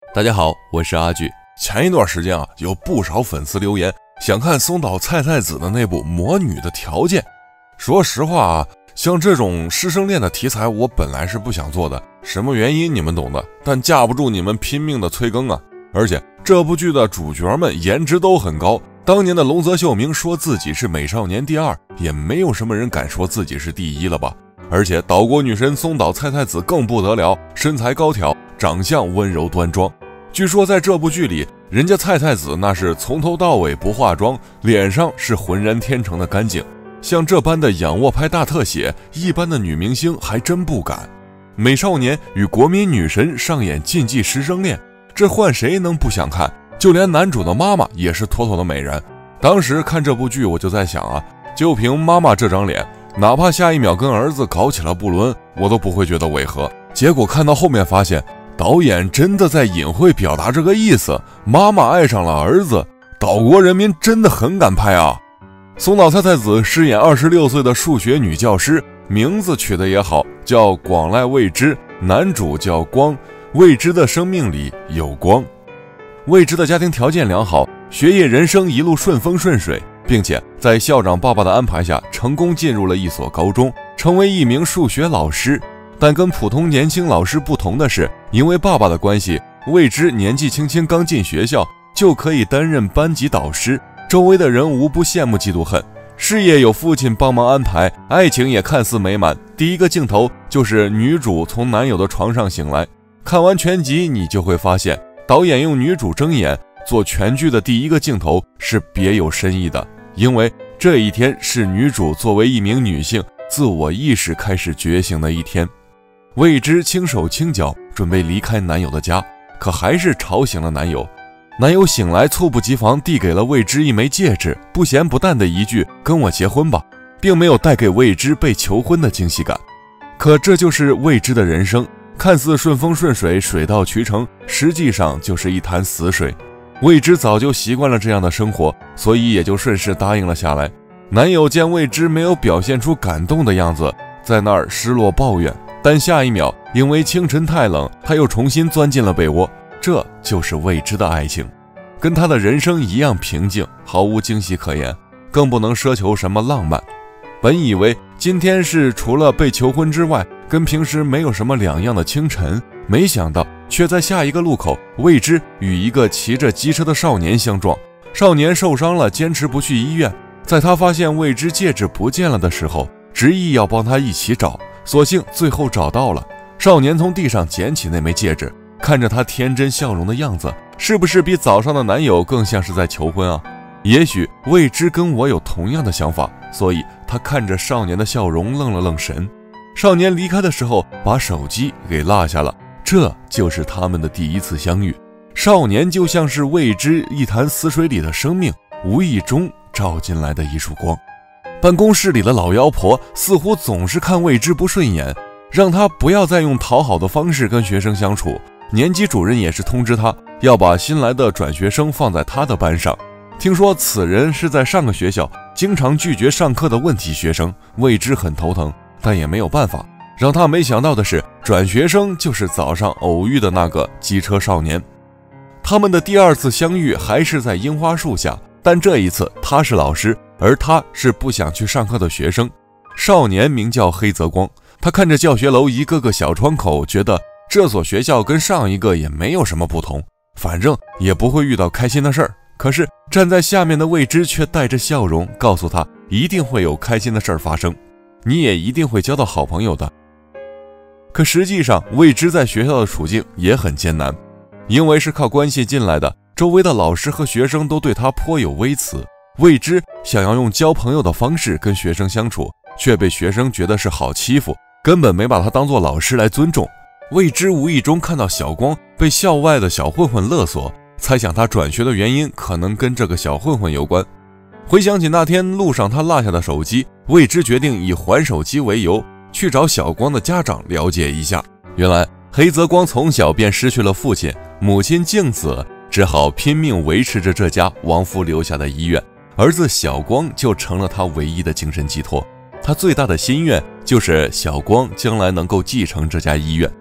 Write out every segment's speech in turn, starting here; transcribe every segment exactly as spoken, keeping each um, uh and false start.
大家好，我是阿巨。 前一段时间啊，有不少粉丝留言想看松岛菜菜子的那部《魔女的条件》。说实话啊，像这种师生恋的题材，我本来是不想做的，什么原因你们懂的。但架不住你们拼命的催更啊！而且这部剧的主角们颜值都很高，当年的龙泽秀明说自己是美少年第二，也没有什么人敢说自己是第一了吧？而且岛国女神松岛菜菜子更不得了，身材高挑，长相温柔端庄。据说在这部剧里，人家菜菜子那是从头到尾不化妆，脸上是浑然天成的干净。像这般的仰卧拍大特写，一般的女明星还真不敢。美少年与国民女神上演禁忌师生恋，这换谁能不想看？就连男主的妈妈也是妥妥的美人。当时看这部剧，我就在想啊，就凭妈妈这张脸，哪怕下一秒跟儿子搞起了不伦，我都不会觉得违和。结果看到后面发现，导演真的在隐晦表达这个意思，妈妈爱上了儿子，岛国人民真的很敢拍啊！松岛菜菜子饰演二十六岁的数学女教师，名字取得也好，叫广濑未知，男主叫光，未知的生命里有光。未知的家庭条件良好，学业人生一路顺风顺水，并且在校长爸爸的安排下，成功进入了一所高中，成为一名数学老师。但跟普通年轻老师不同的是，因为爸爸的关系，未知年纪轻轻刚进学校就可以担任班级导师，周围的人无不羡慕嫉妒恨。事业有父亲帮忙安排，爱情也看似美满。第一个镜头就是女主从男友的床上醒来。看完全集，你就会发现，导演用女主睁眼做全剧的第一个镜头是别有深意的，因为这一天是女主作为一名女性自我意识开始觉醒的一天。未知轻手轻脚准备离开男友的家，可还是吵醒了男友。男友醒来猝不及防递给了未知一枚戒指，不咸不淡的一句跟我结婚吧，并没有带给未知被求婚的惊喜感。可这就是未知的人生，看似顺风顺水，水到渠成，实际上就是一潭死水。未知早就习惯了这样的生活，所以也就顺势答应了下来。男友见未知没有表现出感动的样子，在那儿失落抱怨，但下一秒因为清晨太冷，他又重新钻进了被窝。这就是未知的爱情，跟他的人生一样平静，毫无惊喜可言，更不能奢求什么浪漫。本以为今天是除了被求婚之外跟平时没有什么两样的清晨，没想到却在下一个路口，未知与一个骑着机车的少年相撞。少年受伤了，坚持不去医院。在他发现未知戒指不见了的时候，执意要帮他一起找，所幸最后找到了。少年从地上捡起那枚戒指，看着他天真笑容的样子，是不是比早上的男友更像是在求婚啊？也许未知跟我有同样的想法，所以他看着少年的笑容愣了愣神。少年离开的时候把手机给落下了，这就是他们的第一次相遇。少年就像是未知一潭死水里的生命，无意中照进来的一束光。办公室里的老妖婆似乎总是看未知不顺眼，让他不要再用讨好的方式跟学生相处。年级主任也是通知他要把新来的转学生放在他的班上。听说此人是在上个学校经常拒绝上课的问题学生，未知很头疼，但也没有办法。让他没想到的是，转学生就是早上偶遇的那个机车少年。他们的第二次相遇还是在樱花树下，但这一次他是老师，而他是不想去上课的学生。少年名叫黑泽光，他看着教学楼一个个小窗口，觉得这所学校跟上一个也没有什么不同，反正也不会遇到开心的事儿。可是站在下面的未知却带着笑容告诉他，一定会有开心的事儿发生，你也一定会交到好朋友的。可实际上未知在学校的处境也很艰难，因为是靠关系进来的，周围的老师和学生都对他颇有微词。未知想要用交朋友的方式跟学生相处，却被学生觉得是好欺负，根本没把他当作老师来尊重。未知无意中看到小光被校外的小混混勒索，猜想他转学的原因可能跟这个小混混有关。回想起那天路上他落下的手机，未知决定以还手机为由去找小光的家长了解一下。原来黑泽光从小便失去了父亲，母亲静子只好拼命维持着这家亡夫留下的医院，儿子小光就成了他唯一的精神寄托。他最大的心愿就是小光将来能够继承这家医院。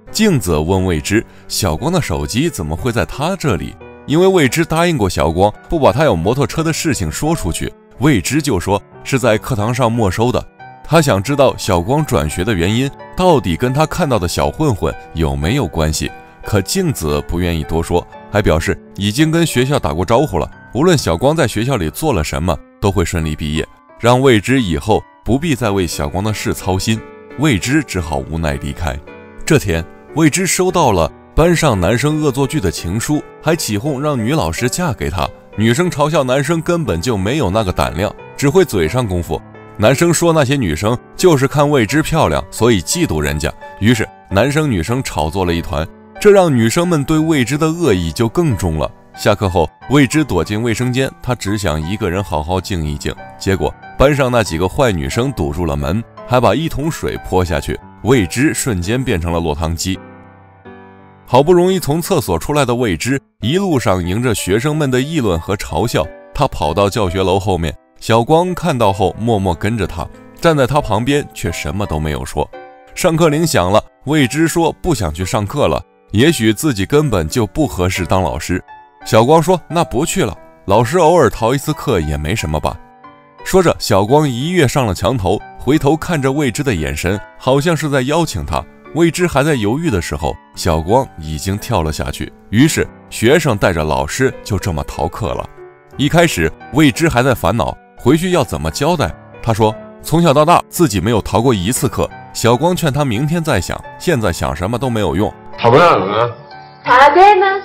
镜子问未知，小光的手机怎么会在他这里？因为未知答应过小光，不把他有摩托车的事情说出去，未知就说是在课堂上没收的。他想知道小光转学的原因到底跟他看到的小混混有没有关系，可镜子不愿意多说，还表示已经跟学校打过招呼了，无论小光在学校里做了什么都会顺利毕业，让未知以后不必再为小光的事操心。未知只好无奈离开。这天，未知收到了班上男生恶作剧的情书，还起哄让女老师嫁给他。女生嘲笑男生根本就没有那个胆量，只会嘴上功夫。男生说那些女生就是看未知漂亮，所以嫉妒人家。于是男生女生吵作了一团，这让女生们对未知的恶意就更重了。下课后，未知躲进卫生间，他只想一个人好好静一静。结果班上那几个坏女生堵住了门，还把一桶水泼下去，未知瞬间变成了落汤鸡。好不容易从厕所出来的未知，一路上迎着学生们的议论和嘲笑，他跑到教学楼后面。小光看到后默默跟着他，站在他旁边却什么都没有说。上课铃响了，未知说不想去上课了，也许自己根本就不合适当老师。小光说那不去了，老师偶尔逃一次课也没什么吧。说着，小光一跃上了墙头，回头看着未知的眼神好像是在邀请他。未知还在犹豫的时候，小光已经跳了下去，于是学生带着老师就这么逃课了。一开始未知还在烦恼回去要怎么交代，他说从小到大自己没有逃过一次课。小光劝他明天再想，现在想什么都没有用。 食べないのね。 食べます。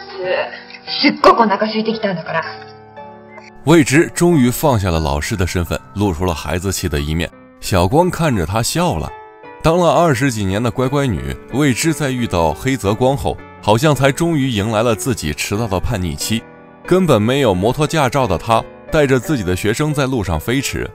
すっごくお腹空いてきたんだから。 未知终于放下了老师的身份，露出了孩子气的一面。小光看着他笑了。当了二十几年的乖乖女，未知在遇到黑泽光后，好像才终于迎来了自己迟到的叛逆期。根本没有摩托驾照的她，带着自己的学生在路上飞驰。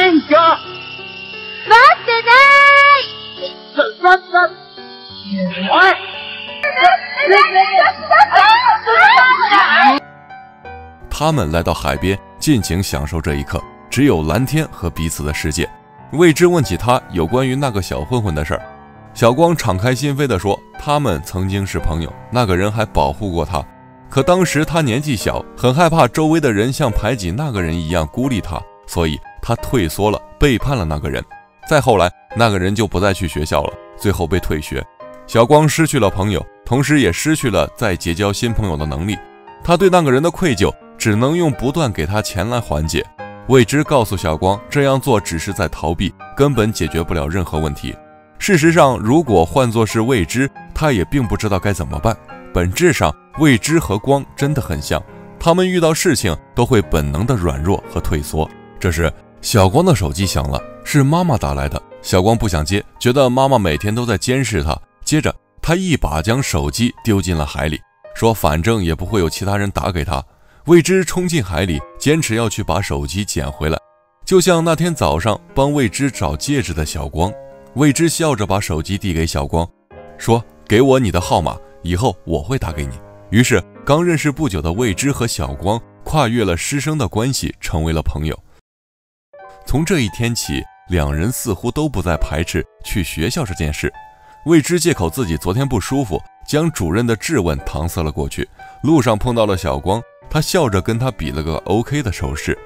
他们来到海边，尽情享受这一刻，只有蓝天和彼此的世界。未知问起他有关于那个小混混的事儿，小光敞开心扉地说，他们曾经是朋友，那个人还保护过他。可当时他年纪小，很害怕周围的人像排挤那个人一样孤立他，所以他退缩了，背叛了那个人。再后来，那个人就不再去学校了，最后被退学。小光失去了朋友，同时也失去了再结交新朋友的能力。他对那个人的愧疚只能用不断给他钱来缓解。未知告诉小光，这样做只是在逃避，根本解决不了任何问题。事实上，如果换作是未知，他也并不知道该怎么办。本质上，未知和光真的很像，他们遇到事情都会本能的软弱和退缩。这时，小光的手机响了，是妈妈打来的。小光不想接，觉得妈妈每天都在监视他。接着，他一把将手机丢进了海里，说反正也不会有其他人打给他。未知冲进海里，坚持要去把手机捡回来，就像那天早上帮未知找戒指的小光。未知笑着把手机递给小光，说给我你的号码，以后我会打给你。于是刚认识不久的未知和小光跨越了师生的关系，成为了朋友。从这一天起，两人似乎都不再排斥去学校这件事。未知借口自己昨天不舒服，将主任的质问搪塞了过去。路上碰到了小光，他笑着跟他比了个 OK 的手势。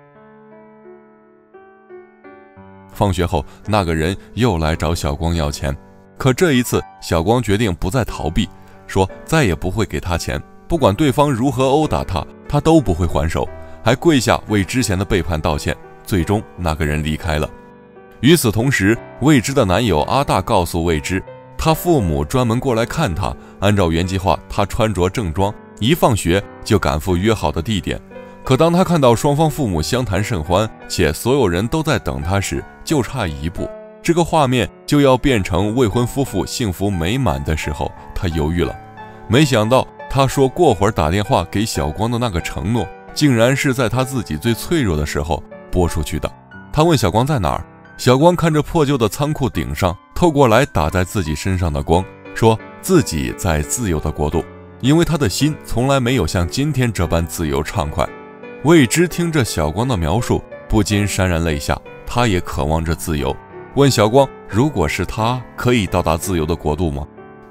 放学后，那个人又来找小光要钱，可这一次小光决定不再逃避，说再也不会给他钱，不管对方如何殴打他，他都不会还手，还跪下为之前的背叛道歉。最终那个人离开了。与此同时，未知的男友阿大告诉未知，他父母专门过来看他，按照原计划，他穿着正装，一放学就赶赴约好的地点。可当他看到双方父母相谈甚欢，且所有人都在等他时，就差一步，这个画面就要变成未婚夫妇幸福美满的时候，他犹豫了。没想到他说过会儿打电话给小光的那个承诺，竟然是在他自己最脆弱的时候播出去的。他问小光在哪儿，小光看着破旧的仓库顶上透过来打在自己身上的光，说自己在自由的国度，因为他的心从来没有像今天这般自由畅快。未知听着小光的描述，不禁潸然泪下，他也渴望着自由，问小光，如果是他，可以到达自由的国度吗？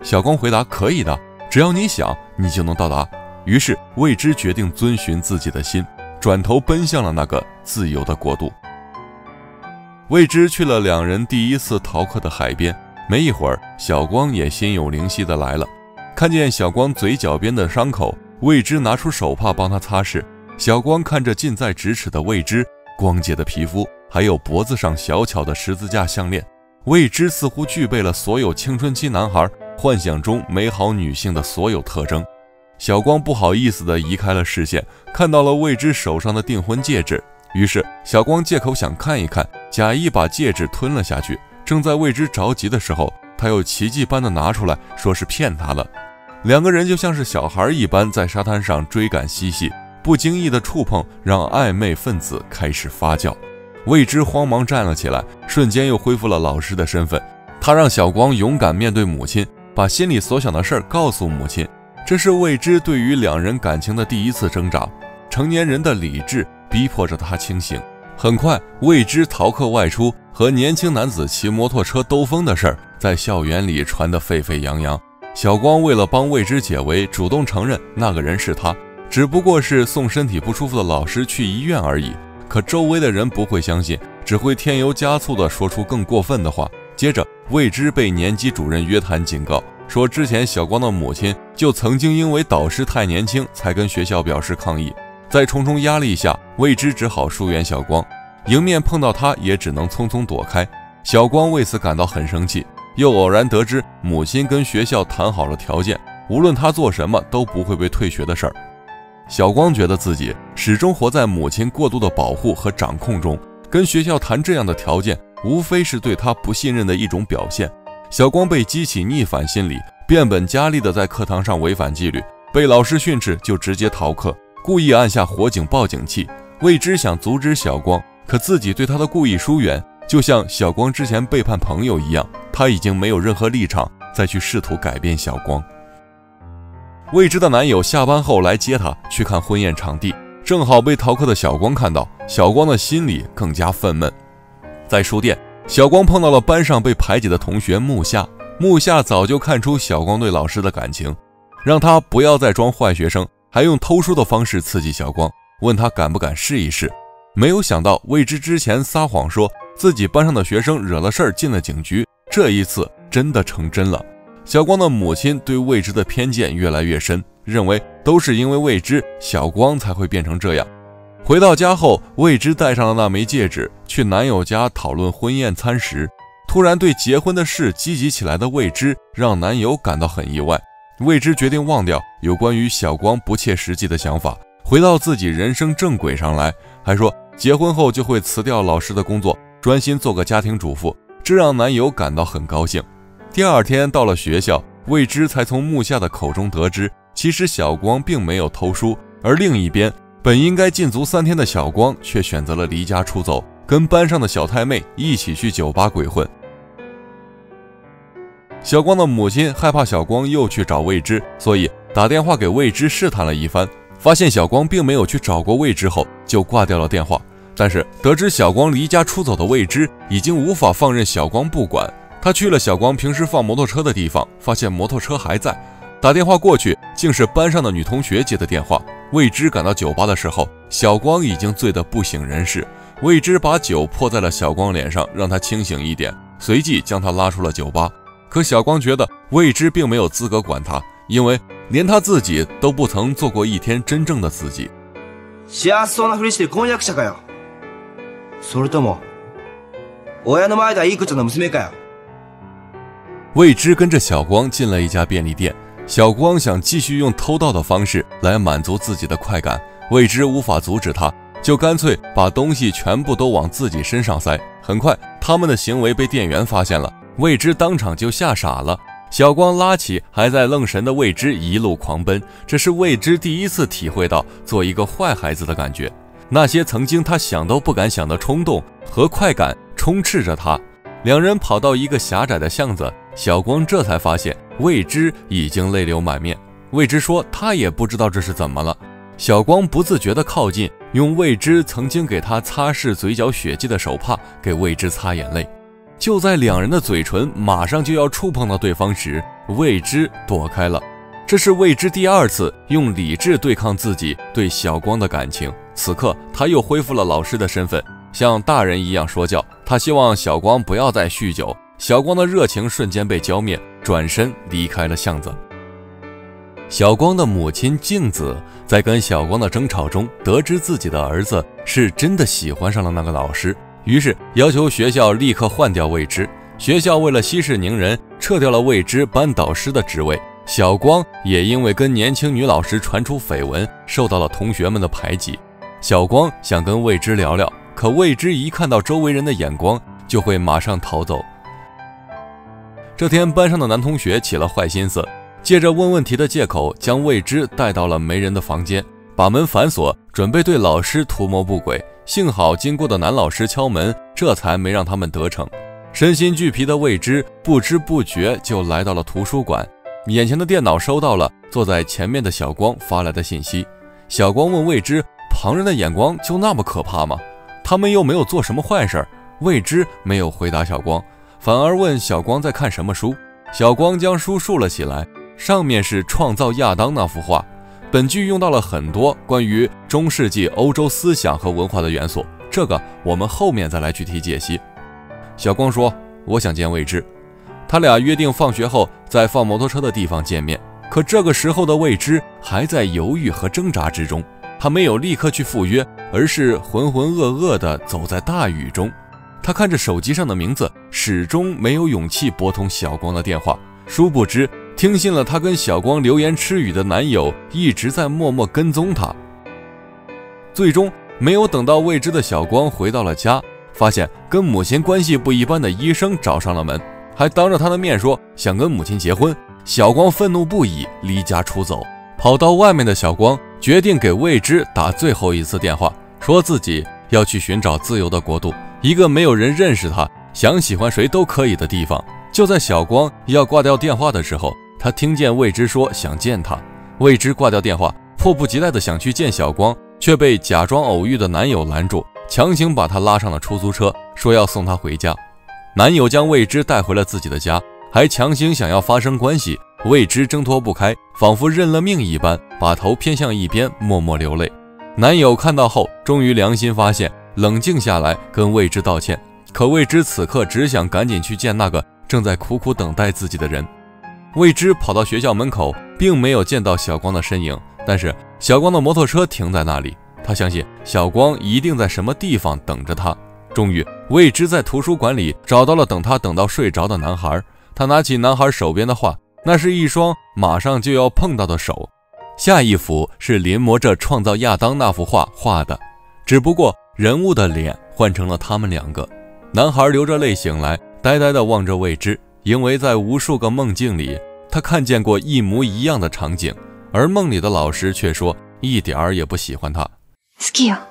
小光回答：可以的，只要你想，你就能到达。于是未知决定遵循自己的心，转头奔向了那个自由的国度。未知去了两人第一次逃课的海边，没一会儿，小光也心有灵犀的来了。看见小光嘴角边的伤口，未知拿出手帕帮他擦拭。小光看着近在咫尺的未知，光洁的皮肤，还有脖子上小巧的十字架项链，未知似乎具备了所有青春期男孩幻想中美好女性的所有特征。小光不好意思地移开了视线，看到了未知手上的订婚戒指，于是小光借口想看一看，假意把戒指吞了下去。正在未知着急的时候，他又奇迹般的拿出来，说是骗他的。两个人就像是小孩一般在沙滩上追赶嬉戏，不经意的触碰让暧昧分子开始发酵。未知慌忙站了起来，瞬间又恢复了老师的身份。他让小光勇敢面对母亲，把心里所想的事儿告诉母亲。这是未知对于两人感情的第一次挣扎，成年人的理智逼迫着他清醒。很快，未知逃课外出和年轻男子骑摩托车兜风的事儿在校园里传得沸沸扬扬。小光为了帮未知解围，主动承认那个人是他，只不过是送身体不舒服的老师去医院而已。可周围的人不会相信，只会添油加醋地说出更过分的话。接着，未知被年级主任约谈警告，说之前小光的母亲就曾经因为导师太年轻才跟学校表示抗议。在重重压力下，未知只好疏远小光，迎面碰到他也只能匆匆躲开。小光为此感到很生气，又偶然得知母亲跟学校谈好了条件，无论他做什么都不会被退学的事儿。小光觉得自己始终活在母亲过度的保护和掌控中，跟学校谈这样的条件无非是对他不信任的一种表现。小光被激起逆反心理，变本加厉地在课堂上违反纪律，被老师训斥就直接逃课，故意按下火警报警器。未知想阻止小光，可自己对他的故意疏远，就像小光之前背叛朋友一样，他已经没有任何立场再去试图改变小光。未知的男友下班后来接她去看婚宴场地，正好被逃课的小光看到，小光的心里更加愤懑。在书店，小光碰到了班上被排挤的同学木夏。木夏早就看出小光对老师的感情，让他不要再装坏学生，还用偷书的方式刺激小光，问他敢不敢试一试。没有想到未知之前撒谎说自己班上的学生惹了事儿进了警局，这一次真的成真了。小光的母亲对未知的偏见越来越深，认为都是因为未知，小光才会变成这样。回到家后，未知戴上了那枚戒指，去男友家讨论婚宴餐食。突然对结婚的事积极起来的未知，让男友感到很意外。未知决定忘掉有关于小光不切实际的想法，回到自己人生正轨上来，还说结婚后就会辞掉老师的工作，专心做个家庭主妇，这让男友感到很高兴。第二天到了学校，未知才从木夏的口中得知，其实小光并没有偷书，而另一边，本应该禁足三天的小光却选择了离家出走，跟班上的小太妹一起去酒吧鬼混。小光的母亲害怕小光又去找未知，所以打电话给未知试探了一番，发现小光并没有去找过未知后，就挂掉了电话。但是得知小光离家出走的未知已经无法放任小光不管，他去了小光平时放摩托车的地方，发现摩托车还在，打电话过去，竟是班上的女同学接的电话。未知赶到酒吧的时候，小光已经醉得不省人事。未知把酒泼在了小光脸上，让他清醒一点，随即将他拉出了酒吧。可小光觉得未知并没有资格管他，因为连他自己都不曾做过一天真正的自己。 幸せそうなふりしてる婚約者かよ。それとも親の前ではいい子ちゃんの娘かよ。 未知跟着小光进了一家便利店，小光想继续用偷盗的方式来满足自己的快感，未知无法阻止他，就干脆把东西全部都往自己身上塞。很快，他们的行为被店员发现了，未知当场就吓傻了。小光拉起还在愣神的未知一路狂奔，这是未知第一次体会到做一个坏孩子的感觉。那些曾经他想都不敢想的冲动和快感充斥着他。两人跑到一个狭窄的巷子，小光这才发现未知已经泪流满面。未知说他也不知道这是怎么了。小光不自觉地靠近，用未知曾经给他擦拭嘴角血迹的手帕给未知擦眼泪。 就在两人的嘴唇马上就要触碰到对方时，未知躲开了。这是未知第二次用理智对抗自己对小光的感情。此刻他又恢复了老师的身份，像大人一样说教。他希望小光不要再酗酒。小光的热情瞬间被浇灭，转身离开了巷子。小光的母亲静子在跟小光的争吵中，得知自己的儿子是真的喜欢上了那个老师，于是要求学校立刻换掉未知。学校为了息事宁人，撤掉了未知班导师的职位。小光也因为跟年轻女老师传出绯闻，受到了同学们的排挤。小光想跟未知聊聊，可未知一看到周围人的眼光，就会马上逃走。这天，班上的男同学起了坏心思，借着问问题的借口，将未知带到了没人的房间，把门反锁，准备对老师图谋不轨。幸好经过的男老师敲门，这才没让他们得逞。身心俱疲的未知不知不觉就来到了图书馆，眼前的电脑收到了坐在前面的小光发来的信息。小光问未知，旁人的眼光就那么可怕吗？他们又没有做什么坏事。未知没有回答小光，反而问小光在看什么书。小光将书竖了起来，上面是创造亚当那幅画。本剧用到了很多关于中世纪欧洲思想和文化的元素，这个我们后面再来具体解析。小光说，我想见未知。他俩约定放学后在放摩托车的地方见面，可这个时候的未知还在犹豫和挣扎之中。他没有立刻去赴约，而是浑浑噩噩地走在大雨中。他看着手机上的名字，始终没有勇气拨通小光的电话。殊不知听信了他跟小光流言痴语的男友一直在默默跟踪他。最终没有等到未知的小光回到了家，发现跟母亲关系不一般的医生找上了门，还当着他的面说想跟母亲结婚。小光愤怒不已，离家出走。跑到外面的小光决定给未知打最后一次电话，说自己要去寻找自由的国度，一个没有人认识他，想喜欢谁都可以的地方。就在小光要挂掉电话的时候，他听见未知说想见他。未知挂掉电话，迫不及待地想去见小光，却被假装偶遇的男友拦住，强行把他拉上了出租车，说要送他回家。男友将未知带回了自己的家，还强行想要发生关系。未知挣脱不开，仿佛认了命一般，把头偏向一边，默默流泪。男友看到后，终于良心发现，冷静下来跟未知道歉。可未知此刻只想赶紧去见那个正在苦苦等待自己的人。未知跑到学校门口，并没有见到小光的身影，但是小光的摩托车停在那里，他相信小光一定在什么地方等着他。终于，未知在图书馆里找到了等他等到睡着的男孩。他拿起男孩手边的画，那是一双马上就要碰到的手。下一幅是临摹着创造亚当那幅画画的，只不过人物的脸换成了他们两个。男孩流着泪醒来，呆呆地望着未知，因为在无数个梦境里，他看见过一模一样的场景，而梦里的老师却说一点儿也不喜欢他。 好きよ。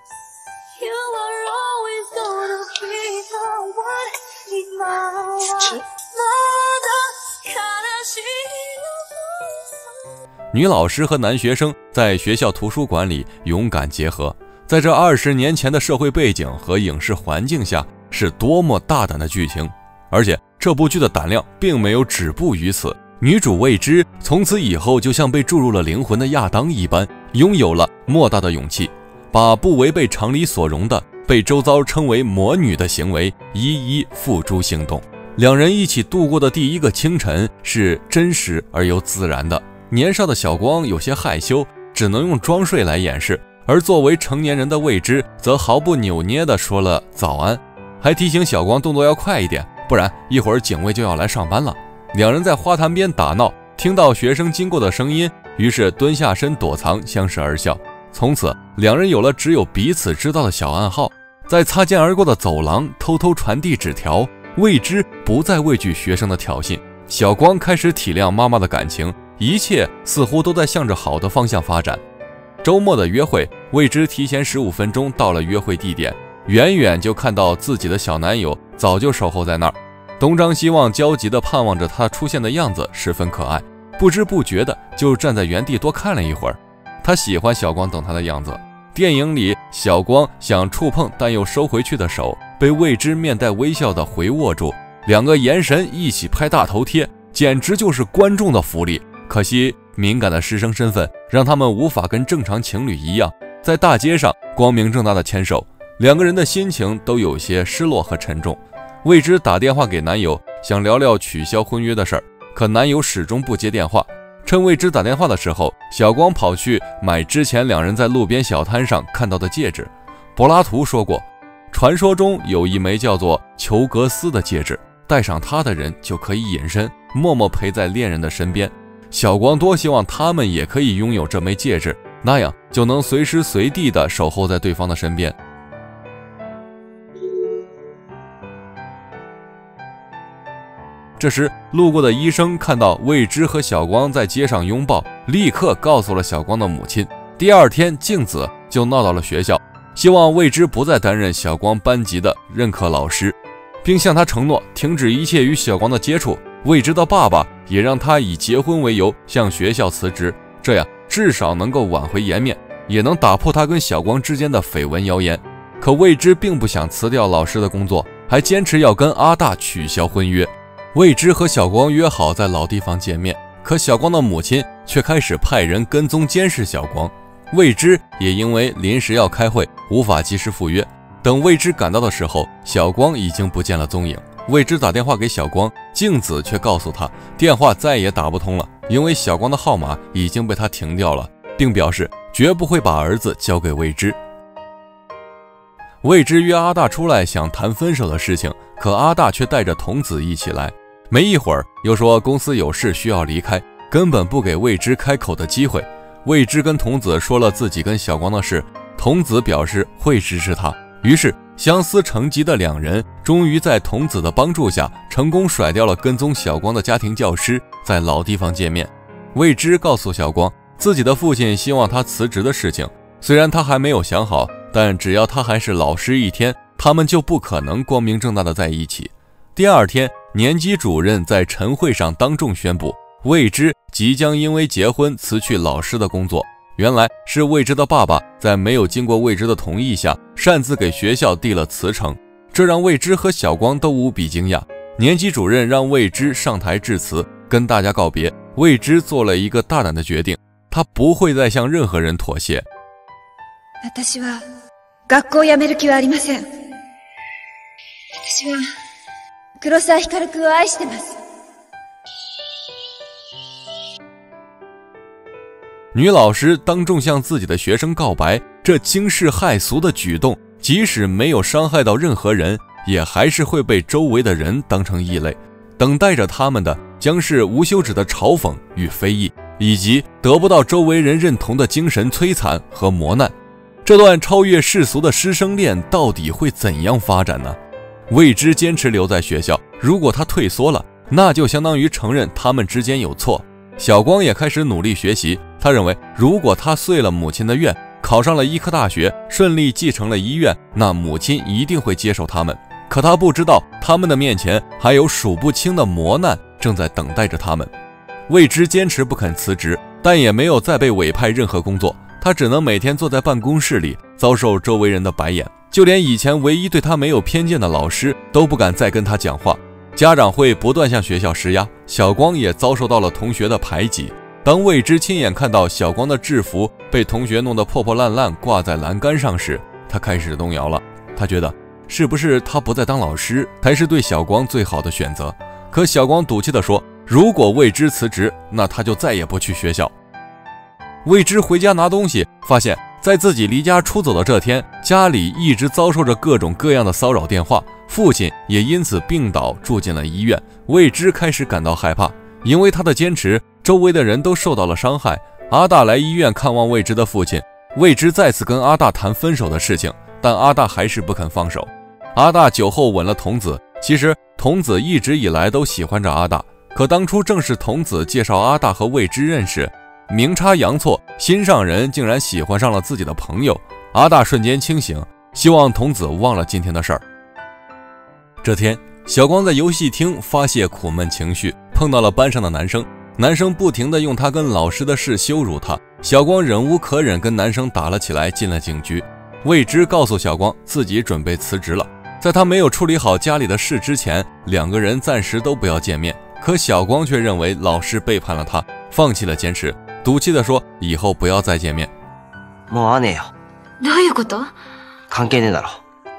女老师和男学生在学校图书馆里勇敢结合，在这二十年前的社会背景和影视环境下，是多么大胆的剧情。而且这部剧的胆量并没有止步于此，女主未知从此以后就像被注入了灵魂的亚当一般，拥有了莫大的勇气，把不违背常理所容的被周遭称为魔女的行为一一付诸行动。两人一起度过的第一个清晨是真实而又自然的。年少的小光有些害羞，只能用装睡来掩饰，而作为成年人的未知则毫不扭捏地说了早安，还提醒小光动作要快一点，不然一会儿警卫就要来上班了。两人在花坛边打闹，听到学生经过的声音，于是蹲下身躲藏，相视而笑。从此两人有了只有彼此知道的小暗号，在擦肩而过的走廊偷偷传递纸条。未知不再畏惧学生的挑衅，小光开始体谅妈妈的感情，一切似乎都在向着好的方向发展。周末的约会，未知提前十五分钟到了约会地点，远远就看到自己的小男友早就守候在那儿，东张西望，焦急地盼望着他出现的样子十分可爱，不知不觉的就站在原地多看了一会儿。他喜欢小光等他的样子。电影里小光想触碰但又收回去的手， 被未知面带微笑的回握住，两个眼神一起拍大头贴，简直就是观众的福利。可惜敏感的师生身份让他们无法跟正常情侣一样在大街上光明正大的牵手，两个人的心情都有些失落和沉重。未知打电话给男友，想聊聊取消婚约的事儿，可男友始终不接电话。趁未知打电话的时候，小光跑去买之前两人在路边小摊上看到的戒指。柏拉图说过，传说中有一枚叫做裘格斯的戒指，戴上它的人就可以隐身，默默陪在恋人的身边。小光多希望他们也可以拥有这枚戒指，那样就能随时随地地守候在对方的身边。这时路过的医生看到未知和小光在街上拥抱，立刻告诉了小光的母亲。第二天静子就闹到了学校，希望未知不再担任小光班级的任课老师，并向他承诺停止一切与小光的接触。未知的爸爸也让他以结婚为由向学校辞职，这样至少能够挽回颜面，也能打破他跟小光之间的绯闻谣言。可未知并不想辞掉老师的工作，还坚持要跟阿大取消婚约。未知和小光约好在老地方见面，可小光的母亲却开始派人跟踪监视小光。未知也因为临时要开会，无法及时赴约。等未知赶到的时候，小光已经不见了踪影。未知打电话给小光，静子却告诉他电话再也打不通了，因为小光的号码已经被他停掉了，并表示绝不会把儿子交给未知。未知约阿大出来想谈分手的事情，可阿大却带着童子一起来，没一会儿又说公司有事需要离开，根本不给未知开口的机会。未知跟童子说了自己跟小光的事，童子表示会支持他，于是相思成疾的两人终于在童子的帮助下成功甩掉了跟踪小光的家庭教师，在老地方见面。未知告诉小光自己的父亲希望他辞职的事情，虽然他还没有想好，但只要他还是老师一天，他们就不可能光明正大的在一起。第二天，年级主任在晨会上当众宣布，未知即将因为结婚辞去老师的工作。原来是未知的爸爸在没有经过未知的同意下，擅自给学校递了辞呈，这让未知和小光都无比惊讶。年级主任让未知上台致辞，跟大家告别。未知做了一个大胆的决定，他不会再向任何人妥协。 私は学校を辞める気はありません。私は黒沢光君を愛してます。 女老师当众向自己的学生告白，这惊世骇俗的举动，即使没有伤害到任何人，也还是会被周围的人当成异类。等待着他们的将是无休止的嘲讽与非议，以及得不到周围人认同的精神摧残和磨难。这段超越世俗的师生恋到底会怎样发展呢？未知坚持留在学校，如果他退缩了，那就相当于承认他们之间有错。小光也开始努力学习，他认为如果他遂了母亲的愿，考上了医科大学，顺利继承了医院，那母亲一定会接受他们。可他不知道他们的面前还有数不清的磨难正在等待着他们。未知坚持不肯辞职，但也没有再被委派任何工作，他只能每天坐在办公室里，遭受周围人的白眼，就连以前唯一对他没有偏见的老师都不敢再跟他讲话。家长会不断向学校施压，小光也遭受到了同学的排挤。当未知亲眼看到小光的制服被同学弄得破破烂烂挂在栏杆上时，他开始动摇了。他觉得是不是他不再当老师才是对小光最好的选择？可小光赌气地说，如果未知辞职，那他就再也不去学校。未知回家拿东西，发现在自己离家出走的这天，家里一直遭受着各种各样的骚扰电话，父亲也因此病倒住进了医院。未知开始感到害怕，因为他的坚持，周围的人都受到了伤害。阿大来医院看望未知的父亲，未知再次跟阿大谈分手的事情，但阿大还是不肯放手。阿大酒后吻了童子，其实童子一直以来都喜欢着阿大，可当初正是童子介绍阿大和未知认识，明差阳错，心上人竟然喜欢上了自己的朋友。阿大瞬间清醒，希望童子忘了今天的事儿。这天，小光在游戏厅发泄苦闷情绪，碰到了班上的男生，男生不停地用他跟老师的事羞辱他，小光忍无可忍，跟男生打了起来，进了警局。未知告诉小光自己准备辞职了。 在他没有处理好家里的事之前，两个人暂时都不要见面。可小光却认为老师背叛了他，放弃了坚持，赌气地说以后不要再见面。 もう会わねえよ。 どういうこと？ 関係ねえだろ。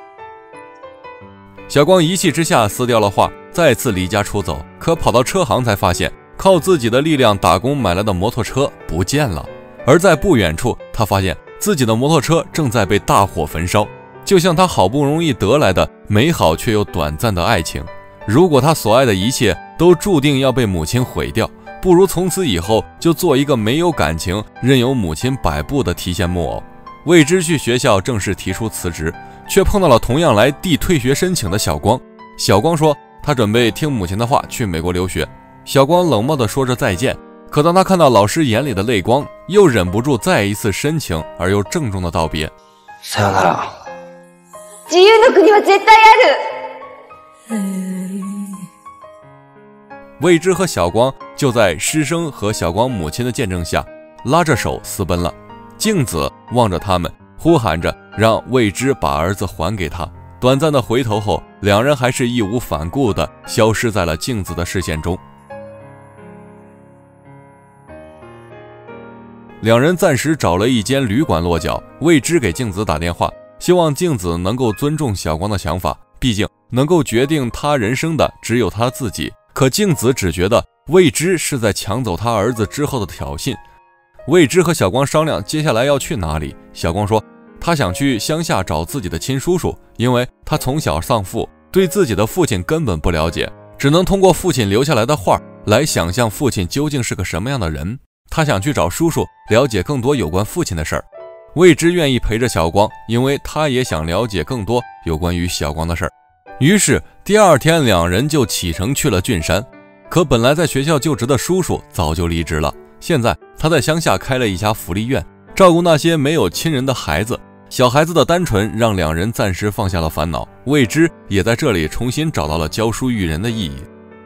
小光一气之下撕掉了画，再次离家出走。可跑到车行才发现，靠自己的力量打工买来的摩托车不见了。而在不远处，他发现自己的摩托车正在被大火焚烧，就像他好不容易得来的美好却又短暂的爱情。如果他所爱的一切都注定要被母亲毁掉，不如从此以后就做一个没有感情、任由母亲摆布的提线木偶。未知去学校正式提出辞职，却碰到了同样来递退学申请的小光。小光说他准备听母亲的话去美国留学。小光冷漠地说着再见，可当他看到老师眼里的泪光，又忍不住再一次深情而又郑重的道别。 さよなら。 自由の国は絶対ある。 未知和小光就在师生和小光母亲的见证下，拉着手私奔了。静子望着他们，呼喊着让未知把儿子还给他。短暂的回头后，两人还是义无反顾地消失在了静子的视线中。两人暂时找了一间旅馆落脚，未知给静子打电话，希望静子能够尊重小光的想法，毕竟能够决定他人生的只有他自己。可静子只觉得未知是在抢走他儿子之后的挑衅。未知和小光商量接下来要去哪里，小光说他想去乡下找自己的亲叔叔，因为他从小丧父，对自己的父亲根本不了解，只能通过父亲留下来的画来想象父亲究竟是个什么样的人。他想去找叔叔了解更多有关父亲的事儿。未知愿意陪着小光，因为他也想了解更多有关于小光的事儿。于是第二天两人就启程去了郡山。可本来在学校就职的叔叔早就离职了，现在他在乡下开了一家福利院，照顾那些没有亲人的孩子。小孩子的单纯让两人暂时放下了烦恼，未知也在这里重新找到了教书育人的意义。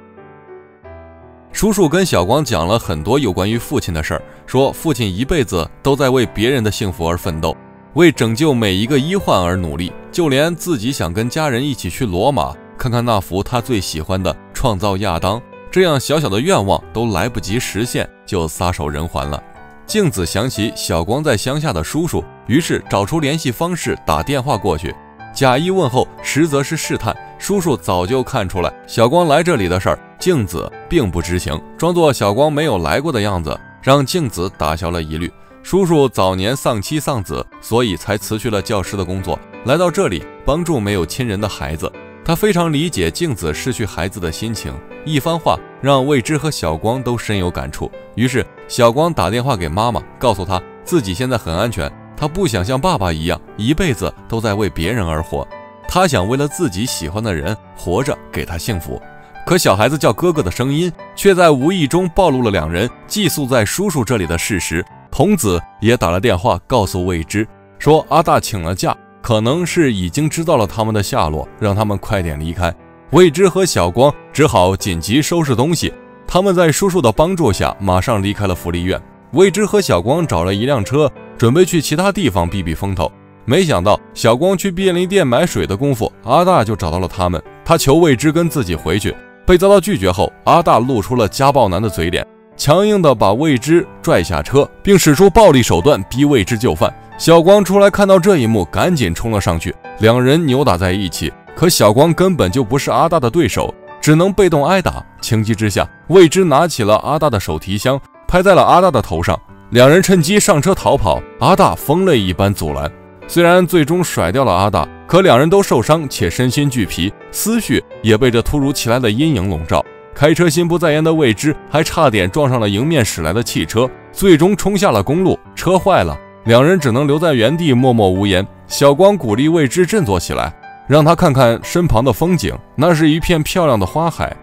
叔叔跟小光讲了很多有关于父亲的事儿，说父亲一辈子都在为别人的幸福而奋斗，为拯救每一个医患而努力，就连自己想跟家人一起去罗马看看那幅他最喜欢的创造亚当，这样小小的愿望都来不及实现就撒手人寰了。静子想起小光在乡下的叔叔，于是找出联系方式打电话过去，假意问候，实则是试探。叔叔早就看出来小光来这里的事儿，静子并不知情，装作小光没有来过的样子，让静子打消了疑虑。叔叔早年丧妻丧子，所以才辞去了教师的工作，来到这里帮助没有亲人的孩子。他非常理解静子失去孩子的心情，一番话让未知和小光都深有感触。于是小光打电话给妈妈，告诉她自己现在很安全，他不想像爸爸一样一辈子都在为别人而活，他想为了自己喜欢的人活着，给他幸福。可小孩子叫哥哥的声音却在无意中暴露了两人寄宿在叔叔这里的事实。童子也打了电话告诉未知，说阿大请了假，可能是已经知道了他们的下落，让他们快点离开。未知和小光只好紧急收拾东西，他们在叔叔的帮助下马上离开了福利院。未知和小光找了一辆车，准备去其他地方避避风头。没想到小光去便利店买水的功夫，阿大就找到了他们。他求未知跟自己回去，被遭到拒绝后，阿大露出了家暴男的嘴脸，强硬地把未知拽下车，并使出暴力手段逼未知就范。小光出来看到这一幕，赶紧冲了上去，两人扭打在一起。可小光根本就不是阿大的对手，只能被动挨打。情急之下，未知拿起了阿大的手提箱，拍在了阿大的头上。两人趁机上车逃跑，阿大疯了一般阻拦。虽然最终甩掉了阿大，可两人都受伤且身心俱疲，思绪也被这突如其来的阴影笼罩。开车心不在焉的未知还差点撞上了迎面驶来的汽车，最终冲下了公路，车坏了，两人只能留在原地默默无言。小光鼓励未知振作起来，让他看看身旁的风景，那是一片漂亮的花海。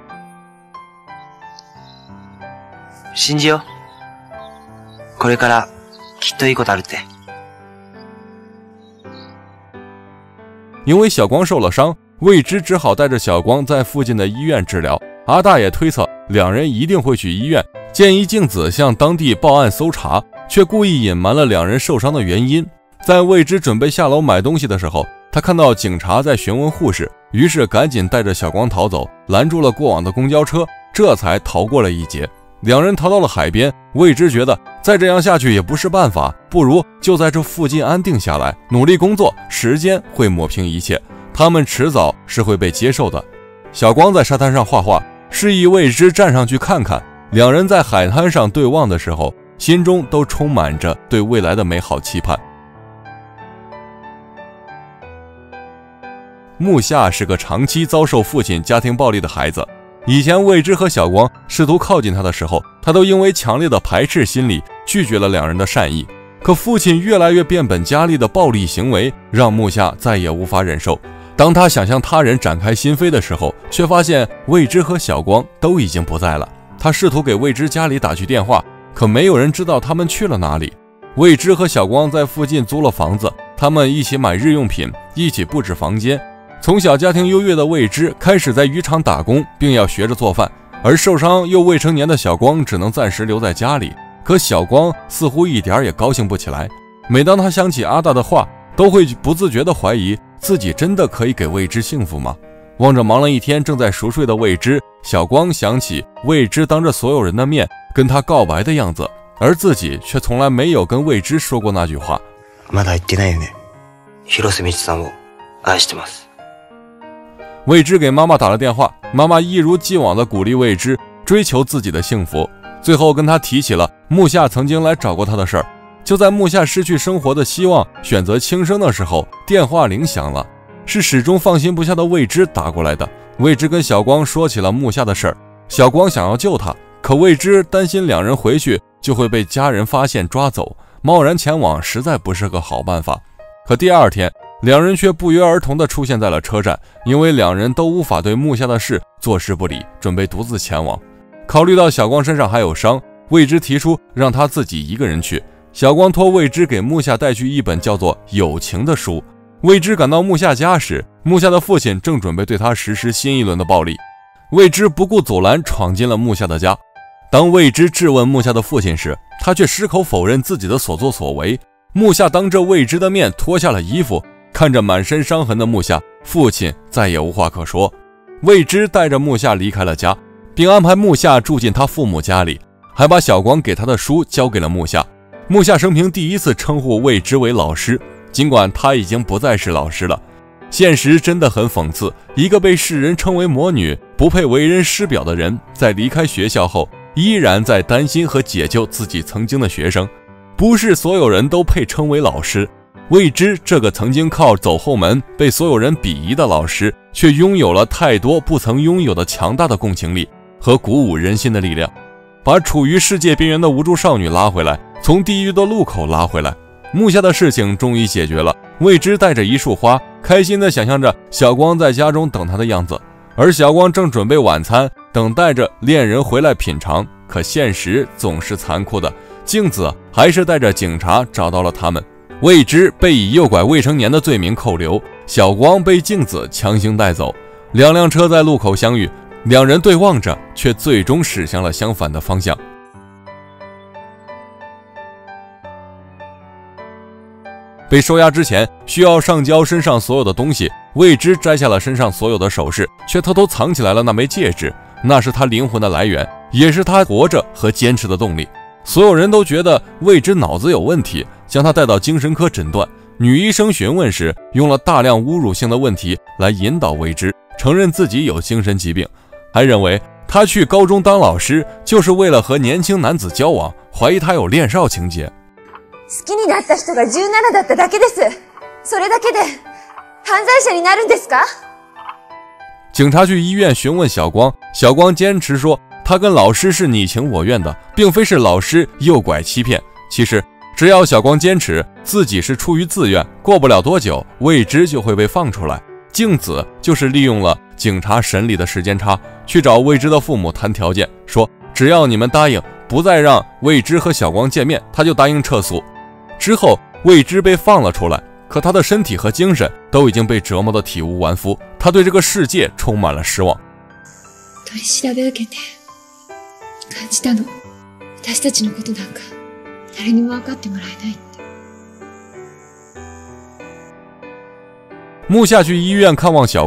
信じよう。これからきっといいことあるって。 因为小光受了伤，未知只好带着小光在附近的医院治疗。阿大也推测两人一定会去医院，建议静子向当地报案搜查，却故意隐瞒了两人受伤的原因。在未知准备下楼买东西的时候，他看到警察在询问护士， 于是赶紧带着小光逃走，拦住了过往的公交车，这才逃过了一劫。两人逃到了海边，未知觉得再这样下去也不是办法，不如就在这附近安定下来，努力工作，时间会抹平一切，他们迟早是会被接受的。小光在沙滩上画画，示意未知站上去看看。两人在海滩上对望的时候，心中都充满着对未来的美好期盼。木夏是个长期遭受父亲家庭暴力的孩子，以前未知和小光试图靠近他的时候，他都因为强烈的排斥心理拒绝了两人的善意。可父亲越来越变本加厉的暴力行为让木夏再也无法忍受。当他想向他人展开心扉的时候，却发现未知和小光都已经不在了。他试图给未知家里打去电话，可没有人知道他们去了哪里。未知和小光在附近租了房子，他们一起买日用品，一起布置房间。从小家庭优越的未知开始在渔场打工，并要学着做饭，而受伤又未成年的小光只能暂时留在家里。可小光似乎一点也高兴不起来，每当他想起阿大的话，都会不自觉地怀疑自己真的可以给未知幸福吗？望着忙了一天正在熟睡的未知，小光想起未知当着所有人的面跟他告白的样子，而自己却从来没有跟未知说过那句话。 まだ言ってないよね。広瀬美智さんを愛してます。 未知给妈妈打了电话，妈妈一如既往地鼓励未知追求自己的幸福，最后跟他提起了木夏曾经来找过他的事儿。就在木夏失去生活的希望，选择轻生的时候，电话铃响了，是始终放心不下的未知打过来的。未知跟小光说起了木夏的事儿，小光想要救他，可未知担心两人回去就会被家人发现抓走，贸然前往实在不是个好办法。可第二天，两人却不约而同地出现在了车站，因为两人都无法对木夏的事坐视不理，准备独自前往。考虑到小光身上还有伤，未知提出让他自己一个人去。小光托未知给木夏带去一本叫做《友情》的书。未知赶到木夏家时，木夏的父亲正准备对他实施新一轮的暴力。未知不顾阻拦，闯进了木夏的家。当未知质问木夏的父亲时，他却矢口否认自己的所作所为。木夏当着未知的面脱下了衣服，看着满身伤痕的木夏，父亲再也无话可说。未知带着木夏离开了家，并安排木夏住进他父母家里，还把小光给他的书交给了木夏。木夏生平第一次称呼未知为老师，尽管他已经不再是老师了。现实真的很讽刺，一个被世人称为魔女、不配为人师表的人，在离开学校后，依然在担心和解救自己曾经的学生。不是所有人都配称为老师。未知这个曾经靠走后门被所有人鄙夷的老师，却拥有了太多不曾拥有的强大的共情力和鼓舞人心的力量，把处于世界边缘的无助少女拉回来，从地狱的路口拉回来。木夏的事情终于解决了，未知带着一束花，开心地想象着小光在家中等他的样子，而小光正准备晚餐，等待着恋人回来品尝。可现实总是残酷的，镜子还是带着警察找到了他们。未知被以诱拐未成年的罪名扣留，小光被镜子强行带走。两辆车在路口相遇，两人对望着，却最终驶向了相反的方向。被收押之前，需要上交身上所有的东西。未知摘下了身上所有的首饰，却偷偷藏起来了那枚戒指，那是他灵魂的来源，也是他活着和坚持的动力。所有人都觉得未知脑子有问题，将他带到精神科诊断。女医生询问时，用了大量侮辱性的问题来引导未知承认自己有精神疾病，还认为他去高中当老师就是为了和年轻男子交往，怀疑他有恋少情节。 好きになった人がじゅうななだっただけです。それだけで犯罪者になるんですか？ 警察去医院询问小光，小光坚持说他跟老师是你情我愿的，并非是老师诱拐欺骗。其实只要小光坚持自己是出于自愿，过不了多久未知就会被放出来。镜子就是利用了警察审理的时间差，去找未知的父母谈条件，说只要你们答应不再让未知和小光见面，他就答应撤诉。之后未知被放了出来，可他的身体和精神都已经被折磨得体无完肤，他对这个世界充满了失望。 取り調べ受けて感じたの、私たちのことなんか誰にも分かってもらえないって。 木夏去医院看望小光，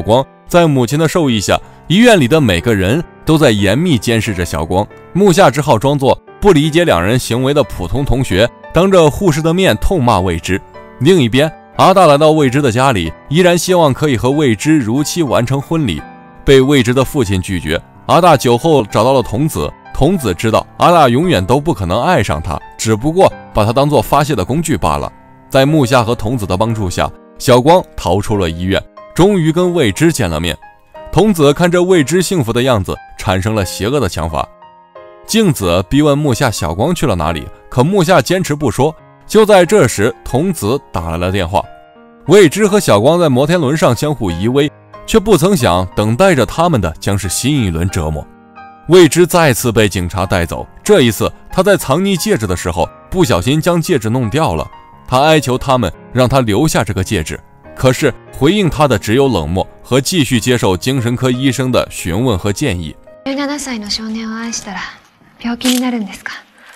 在母亲的授意下，医院里的每个人都在严密监视着小光。木下只好装作不理解两人行为的普通同学，当着护士的面痛骂未知。另一边，阿大来到未知的家里，依然希望可以和未知如期完成婚礼，被未知的父亲拒绝。阿大酒后找到了童子，童子知道阿大永远都不可能爱上他，只不过把他当作发泄的工具罢了。在木下和童子的帮助下，小光逃出了医院，终于跟未知见了面。童子看着未知幸福的样子，产生了邪恶的想法。静子逼问木下小光去了哪里，可木下坚持不说。就在这时，童子打来了电话。未知和小光在摩天轮上相互依偎，却不曾想等待着他们的将是新一轮折磨。未知再次被警察带走，这一次他在藏匿戒指的时候不小心将戒指弄掉了。他哀求他们让他留下这个戒指，可是回应他的只有冷漠和继续接受精神科医生的询问和建议。 じゅうななさいの少年を愛したら病気になるんですか？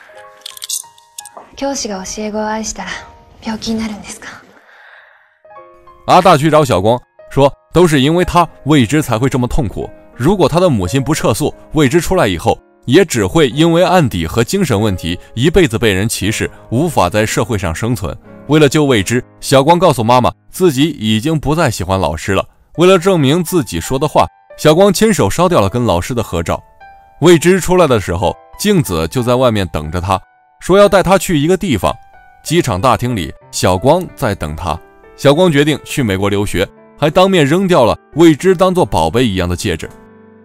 教師が教え子を愛したら病気になるんですか？ 阿大去找小光说，都是因为他未知才会这么痛苦。如果他的母亲不撤诉，未知出来以后也只会因为案底和精神问题一辈子被人歧视，无法在社会上生存。为了救未知，小光告诉妈妈自己已经不再喜欢老师了。为了证明自己说的话，小光亲手烧掉了跟老师的合照。未知出来的时候，静子就在外面等着他，说要带他去一个地方。机场大厅里，小光在等他。小光决定去美国留学，还当面扔掉了未知当作宝贝一样的戒指。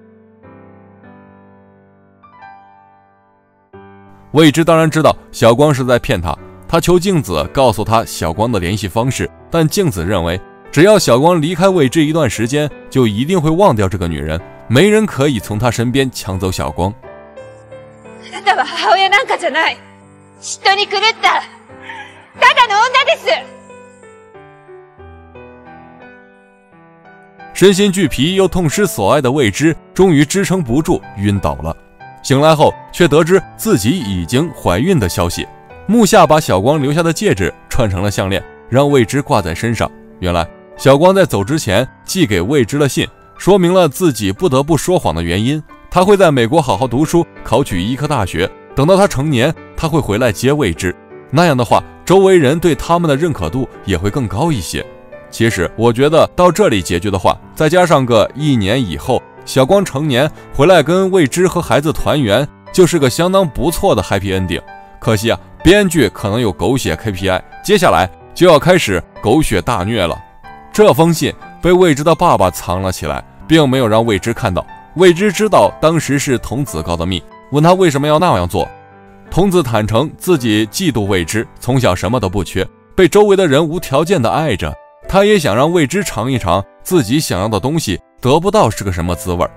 未知当然知道小光是在骗他，他求静子告诉他小光的联系方式，但静子认为只要小光离开未知一段时间，就一定会忘掉这个女人，没人可以从他身边抢走小光。 あなたは母親なんかじゃない。嫉妬に狂ったただの女です。 身心俱疲又痛失所爱的未知终于支撑不住晕倒了。醒来后却得知自己已经怀孕的消息。木下把小光留下的戒指串成了项链，让未知挂在身上。原来小光在走之前寄给未知了信，说明了自己不得不说谎的原因。他会在美国好好读书，考取医科大学，等到他成年，他会回来接未知。那样的话，周围人对他们的认可度也会更高一些。其实我觉得到这里结局的话，再加上个一年以后小光成年回来跟未知和孩子团圆，就是个相当不错的 happy ending。 可惜啊，编剧可能有狗血 K P I， 接下来就要开始狗血大虐了。这封信被未知的爸爸藏了起来，并没有让未知看到。未知知道当时是童子告的密，问他为什么要那样做。童子坦诚自己嫉妒未知，从小什么都不缺，被周围的人无条件的爱着。他也想让未知尝一尝自己想要的东西得不到是个什么滋味。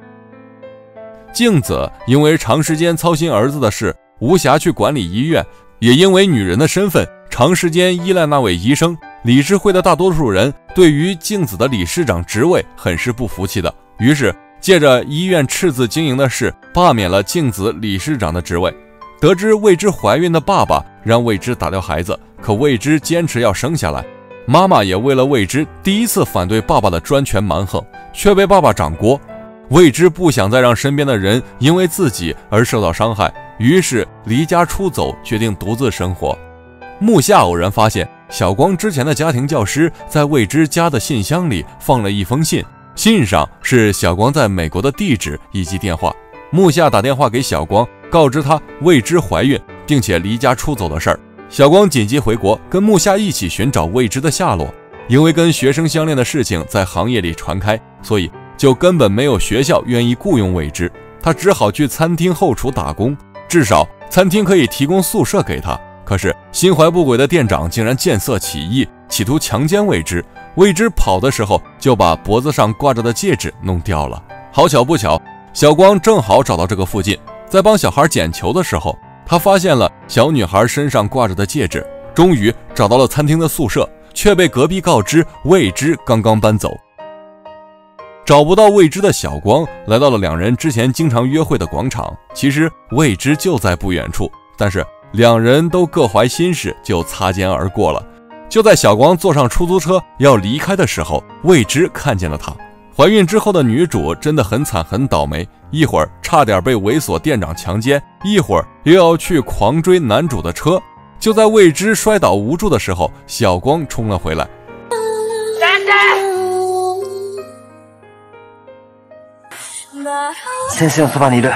静子因为长时间操心儿子的事，无暇去管理医院，也因为女人的身份长时间依赖那位医生。理事会的大多数人对于静子的理事长职位很是不服气的，于是借着医院赤字经营的事，罢免了静子理事长的职位。得知未知怀孕的爸爸让未知打掉孩子，可未知坚持要生下来。妈妈也为了未知第一次反对爸爸的专权蛮横，却被爸爸掌锅。未知不想再让身边的人因为自己而受到伤害，于是离家出走，决定独自生活。木下偶然发现小光之前的家庭教师在未知家的信箱里放了一封信，信上是小光在美国的地址以及电话。木下打电话给小光，告知他未知怀孕并且离家出走的事儿。小光紧急回国，跟木下一起寻找未知的下落。因为跟学生相恋的事情在行业里传开，所以就根本没有学校愿意雇佣未知，他只好去餐厅后厨打工，至少餐厅可以提供宿舍给他。可是心怀不轨的店长竟然见色起意，企图强奸未知。未知跑的时候就把脖子上挂着的戒指弄掉了。好巧不巧，小光正好找到这个附近，在帮小孩捡球的时候，他发现了小女孩身上挂着的戒指，终于找到了餐厅的宿舍，却被隔壁告知未知刚刚搬走。找不到未知的小光来到了两人之前经常约会的广场，其实未知就在不远处，但是两人都各怀心事，就擦肩而过了。就在小光坐上出租车要离开的时候，未知看见了他， 怀孕之后的女主真的很惨很倒霉，一会儿差点被猥琐店长强奸，一会儿又要去狂追男主的车。就在未知摔倒无助的时候，小光冲了回来。 先生のそばにいる。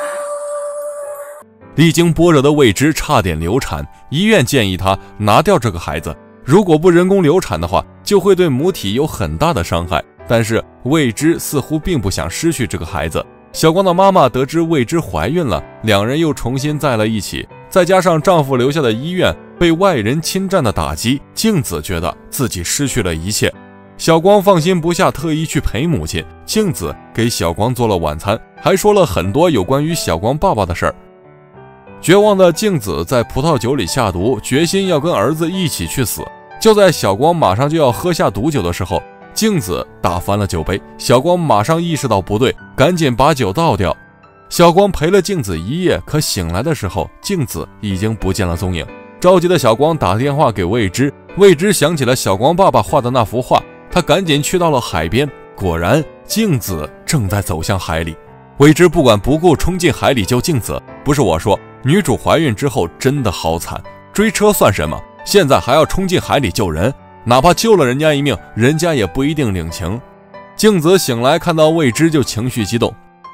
历经波折的未知差点流产，医院建议他拿掉这个孩子，如果不人工流产的话，就会对母体有很大的伤害。但是未知似乎并不想失去这个孩子。小光的妈妈得知未知怀孕了，两人又重新在了一起，再加上丈夫留下的医院被外人侵占的打击，静子觉得自己失去了一切。小光放心不下，特意去陪母亲。静子给小光做了晚餐，还说了很多有关于小光爸爸的事儿。绝望的静子在葡萄酒里下毒，决心要跟儿子一起去死。就在小光马上就要喝下毒酒的时候，静子打翻了酒杯，小光马上意识到不对，赶紧把酒倒掉。小光陪了静子一夜，可醒来的时候，静子已经不见了踪影。着急的小光打电话给未知，未知想起了小光爸爸画的那幅画，他赶紧去到了海边，果然静子正在走向海里。未知不管不顾冲进海里救静子。不是我说，女主怀孕之后真的好惨，追车算什么，现在还要冲进海里救人，哪怕救了人家一命，人家也不一定领情。静子醒来看到未知就情绪激动。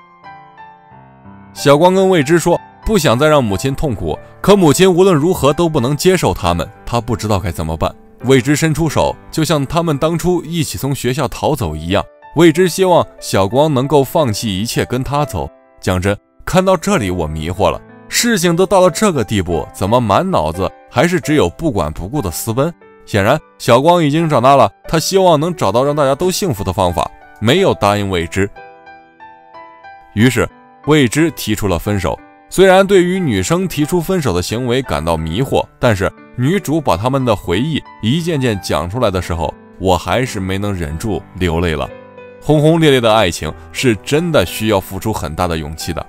小光跟未知说不想再让母亲痛苦，可母亲无论如何都不能接受他们，她不知道该怎么办。未知伸出手，就像他们当初一起从学校逃走一样。未知希望小光能够放弃一切跟他走。讲真，看到这里我迷惑了，事情都到了这个地步，怎么满脑子还是只有不管不顾的私奔？显然小光已经长大了，他希望能找到让大家都幸福的方法，没有答应未知。于是未知提出了分手。虽然对于女生提出分手的行为感到迷惑，但是女主把他们的回忆一件件讲出来的时候，我还是没能忍住流泪了。轰轰烈烈的爱情是真的需要付出很大的勇气的。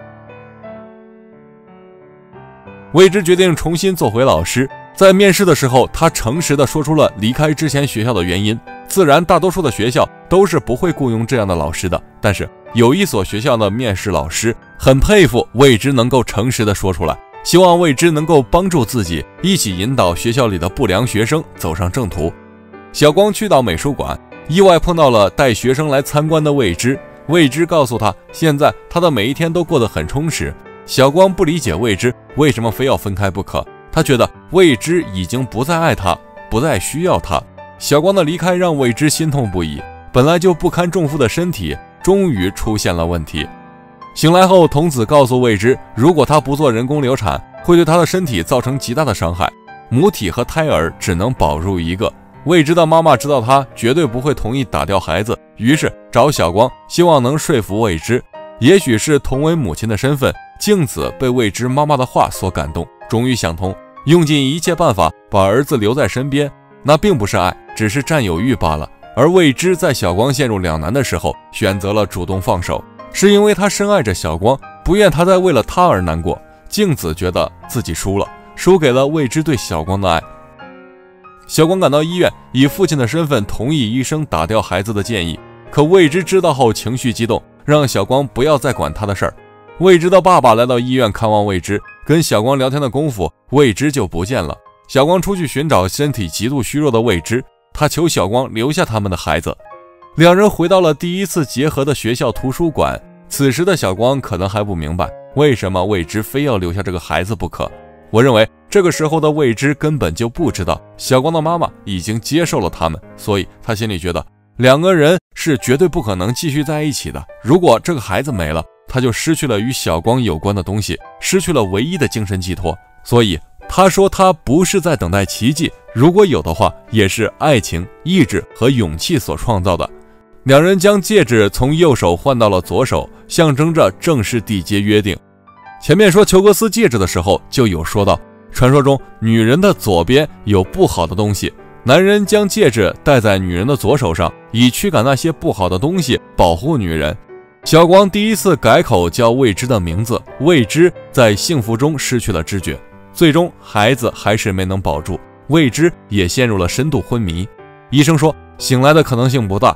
未知决定重新做回老师，在面试的时候，他诚实地说出了离开之前学校的原因。自然大多数的学校都是不会雇佣这样的老师的，但是有一所学校的面试老师很佩服未知能够诚实地说出来，希望未知能够帮助自己一起引导学校里的不良学生走上正途。小光去到美术馆，意外碰到了带学生来参观的未知。未知告诉他，现在他的每一天都过得很充实。小光不理解未知为什么非要分开不可，他觉得未知已经不再爱他，不再需要他。小光的离开让未知心痛不已，本来就不堪重负的身体终于出现了问题。醒来后，童子告诉未知，如果他不做人工流产，会对他的身体造成极大的伤害，母体和胎儿只能保住一个。未知的妈妈知道他绝对不会同意打掉孩子，于是找小光，希望能说服未知。也许是同为母亲的身份，静子被未知妈妈的话所感动，终于想通，用尽一切办法把儿子留在身边。那并不是爱，只是占有欲罢了。而未知在小光陷入两难的时候，选择了主动放手，是因为他深爱着小光，不愿他再为了他而难过。静子觉得自己输了，输给了未知对小光的爱。小光赶到医院，以父亲的身份同意医生打掉孩子的建议，可未知知道后情绪激动，让小光不要再管他的事儿。未知的爸爸来到医院看望未知，跟小光聊天的功夫，未知就不见了。小光出去寻找身体极度虚弱的未知，他求小光留下他们的孩子。两人回到了第一次结合的学校图书馆，此时的小光可能还不明白为什么未知非要留下这个孩子不可。我认为这个时候的未知根本就不知道小光的妈妈已经接受了他们，所以他心里觉得两个人是绝对不可能继续在一起的。如果这个孩子没了，他就失去了与小光有关的东西，失去了唯一的精神寄托。所以他说他不是在等待奇迹，如果有的话，也是爱情、意志和勇气所创造的。两人将戒指从右手换到了左手，象征着正式缔结约定。前面说裘格斯戒指的时候就有说到，传说中女人的左边有不好的东西，男人将戒指戴在女人的左手上，以驱赶那些不好的东西，保护女人。小光第一次改口叫未知的名字，未知在幸福中失去了知觉，最终孩子还是没能保住，未知也陷入了深度昏迷。医生说醒来的可能性不大。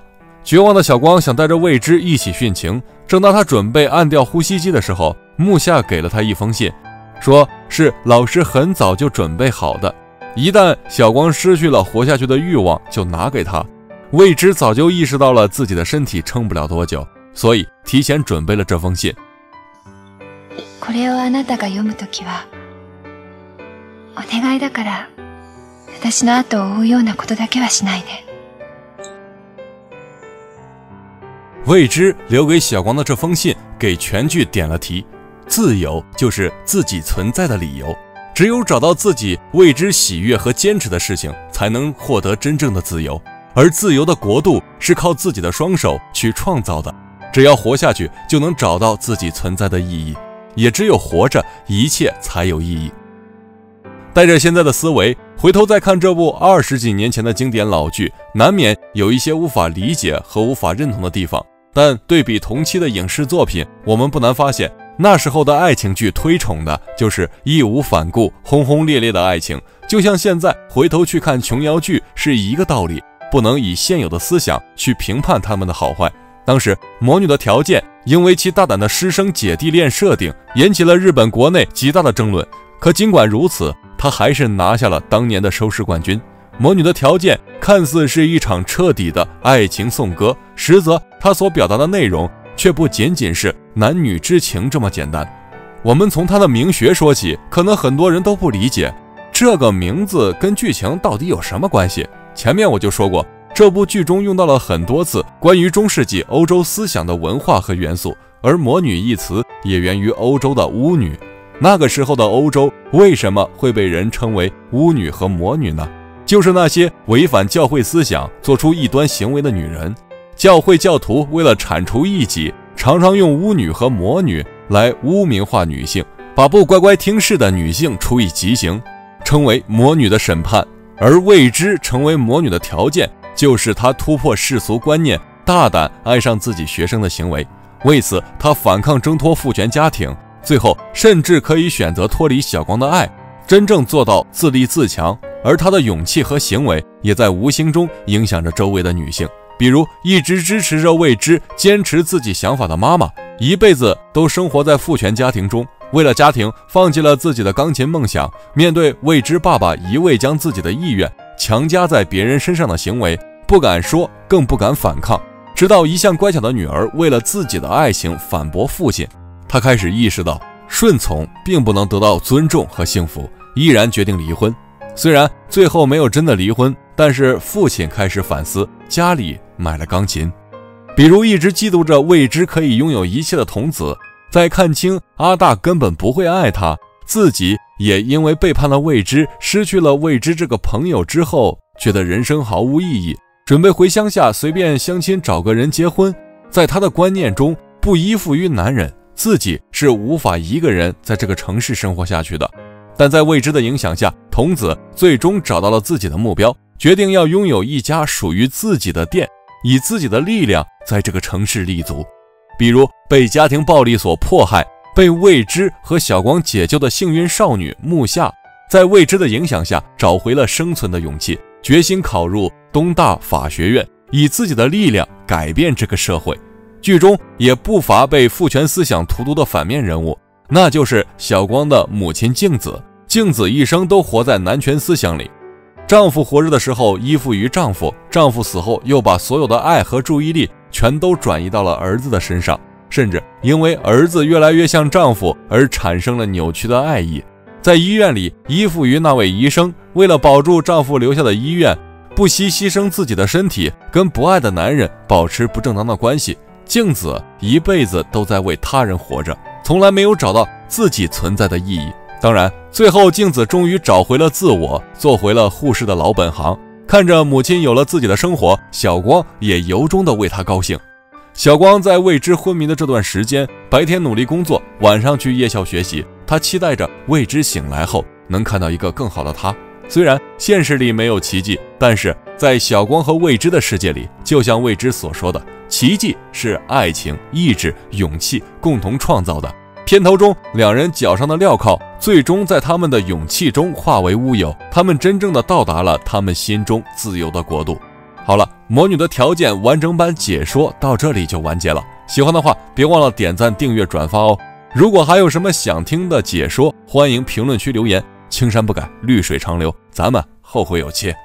绝望的小光想带着未知一起殉情，正当他准备按掉呼吸机的时候，木下给了他一封信，说是老师很早就准备好的，一旦小光失去了活下去的欲望，就拿给他。未知早就意识到了自己的身体撑不了多久，所以提前准备了这封信。 これをあなたが読むときは、お願いだから、私の後を追うようなことだけはしないで。 未知留给小光的这封信给全剧点了题，自由就是自己存在的理由，只有找到自己为之喜悦和坚持的事情，才能获得真正的自由。而自由的国度是靠自己的双手去创造的，只要活下去，就能找到自己存在的意义，也只有活着，一切才有意义。带着现在的思维，回头再看这部二十几年前的经典老剧，难免有一些无法理解和无法认同的地方。但对比同期的影视作品，我们不难发现，那时候的爱情剧推崇的就是义无反顾、轰轰烈烈的爱情，就像现在回头去看琼瑶剧是一个道理，不能以现有的思想去评判他们的好坏。当时魔女的条件因为其大胆的师生姐弟恋设定，引起了日本国内极大的争论，可尽管如此，她还是拿下了当年的收视冠军。魔女的条件看似是一场彻底的爱情颂歌，实则她所表达的内容却不仅仅是男女之情这么简单。我们从她的名学说起，可能很多人都不理解这个名字跟剧情到底有什么关系。前面我就说过，这部剧中用到了很多次关于中世纪欧洲思想的文化和元素，而魔女一词也源于欧洲的巫女。那个时候的欧洲为什么会被人称为巫女和魔女呢？就是那些违反教会思想、做出异端行为的女人。教会教徒为了铲除异己，常常用巫女和魔女来污名化女性，把不乖乖听事的女性处以极刑，称为魔女的审判。而未知成为魔女的条件，就是她突破世俗观念，大胆爱上自己学生的行为。为此，她反抗挣脱父权家庭，最后甚至可以选择脱离小光的爱，真正做到自立自强。而她的勇气和行为也在无形中影响着周围的女性，比如一直支持着未知坚持自己想法的妈妈，一辈子都生活在父权家庭中，为了家庭放弃了自己的钢琴梦想，面对未知爸爸一味将自己的意愿强加在别人身上的行为，不敢说，更不敢反抗。直到一向乖巧的女儿为了自己的爱情反驳父亲，她开始意识到顺从并不能得到尊重和幸福，毅然决定离婚。虽然最后没有真的离婚，但是父亲开始反思，家里买了钢琴。比如一直嫉妒着未知可以拥有一切的童子，在看清阿大根本不会爱他，自己也因为背叛了未知，失去了未知这个朋友之后，觉得人生毫无意义，准备回乡下随便相亲找个人结婚。在他的观念中，不依附于男人，自己是无法一个人在这个城市生活下去的。但在未知的影响下，童子最终找到了自己的目标，决定要拥有一家属于自己的店，以自己的力量在这个城市立足。比如被家庭暴力所迫害，被未知和小光解救的幸运少女木夏，在未知的影响下找回了生存的勇气，决心考入东大法学院，以自己的力量改变这个社会。剧中也不乏被父权思想荼毒的反面人物，那就是小光的母亲静子。静子一生都活在男权思想里，丈夫活着的时候依附于丈夫，丈夫死后又把所有的爱和注意力全都转移到了儿子的身上，甚至因为儿子越来越像丈夫而产生了扭曲的爱意。在医院里依附于那位医生，为了保住丈夫留下的医院，不惜牺牲自己的身体，跟不爱的男人保持不正当的关系。静子一辈子都在为他人活着，从来没有找到自己存在的意义。当然，最后静子终于找回了自我，做回了护士的老本行。看着母亲有了自己的生活，小光也由衷地为她高兴。小光在未知昏迷的这段时间，白天努力工作，晚上去夜校学习。他期待着未知醒来后能看到一个更好的他。虽然现实里没有奇迹，但是在小光和未知的世界里，就像未知所说的，奇迹是爱情、意志、勇气共同创造的。片头中两人脚上的镣铐最终在他们的勇气中化为乌有，他们真正的到达了他们心中自由的国度。 好了，魔女的条件完整版解说到这里就完结了。喜欢的话别忘了点赞、订阅、转发哦。如果还有什么想听的解说，欢迎评论区留言。青山不改，绿水长流，咱们后会有期。